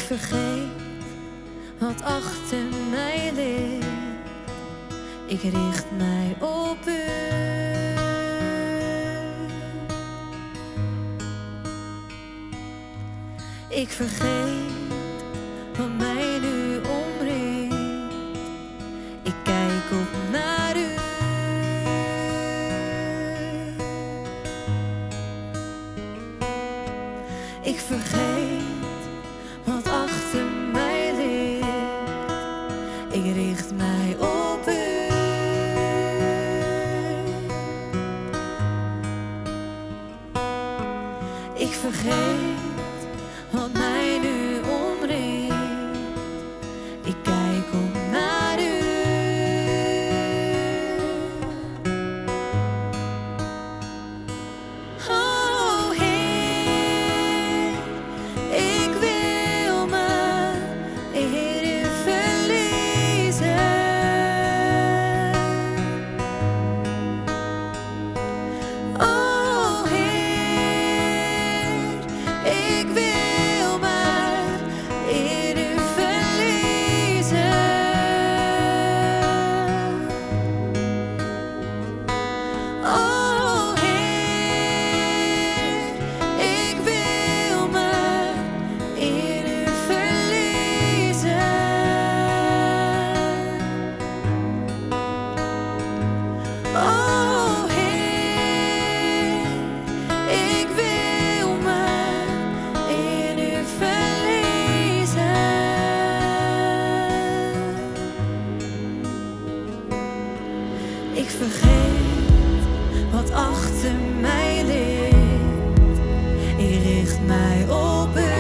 vergeet wat achter mij ligt. Ik richt mij op u. Ik vergeet wat mij nu omringt. Ik kijk op naar u. Ik vergeet wat achter mij ligt. Ik richt mij op u. Ik vergeet wat mij nu omringt. Ik kijk op naar u. Oh Heer, ik wil me in u verliezen. Oh Heer, ik wil me in u verliezen. Oh Heer, ik wil me in u verliezen. Oh Heer, ik wil me in u verliezen. Ik vergeet wat achter mij ligt. Ik richt mij op u.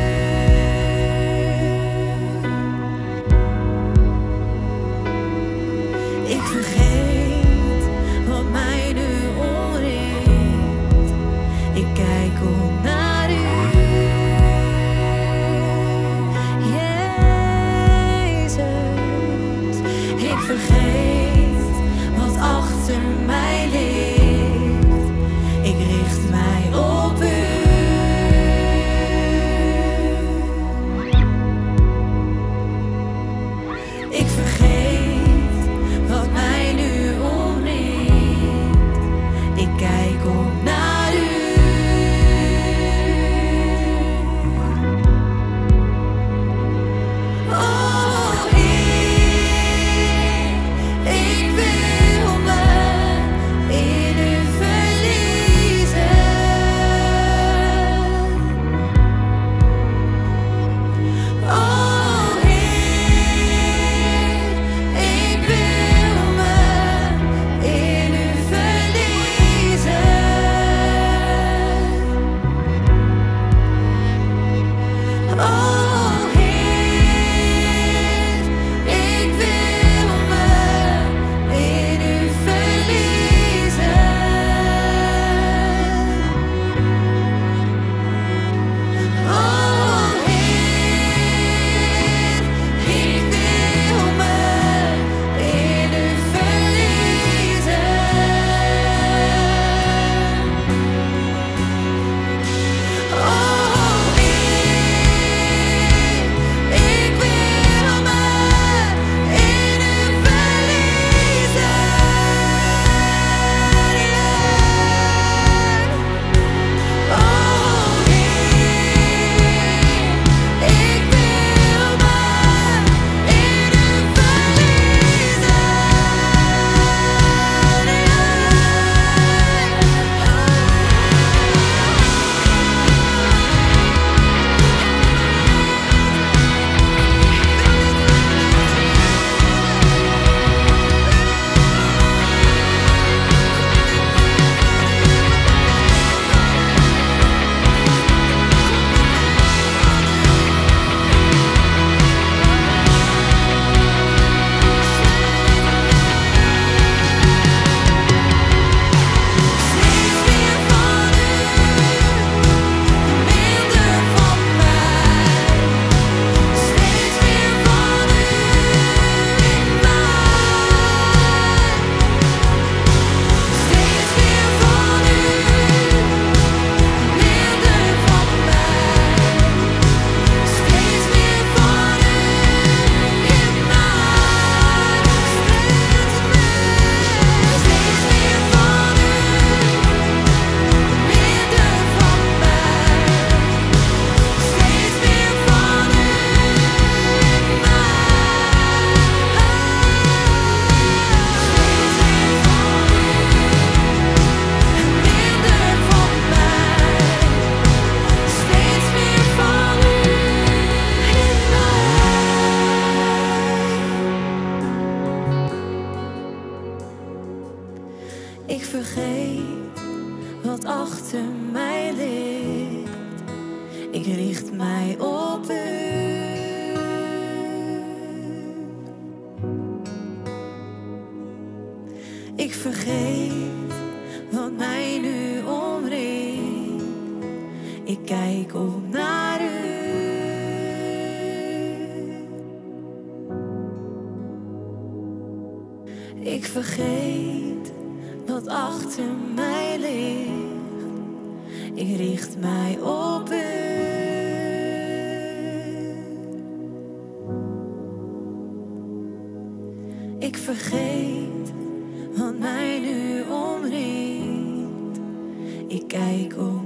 Ik vergeet wat mij nu omringt. Ik kijk op naar u. Jezus, ik vergeet wat achter mij ligt. Ik richt mij op u. achter mij ligt. Ik richt mij op u. Ik vergeet wat mij nu omringt. Ik kijk op naar u. Ik vergeet wat achter mij ligt. Ik richt mij op u. Ik vergeet wat mij nu omringt. Ik kijk op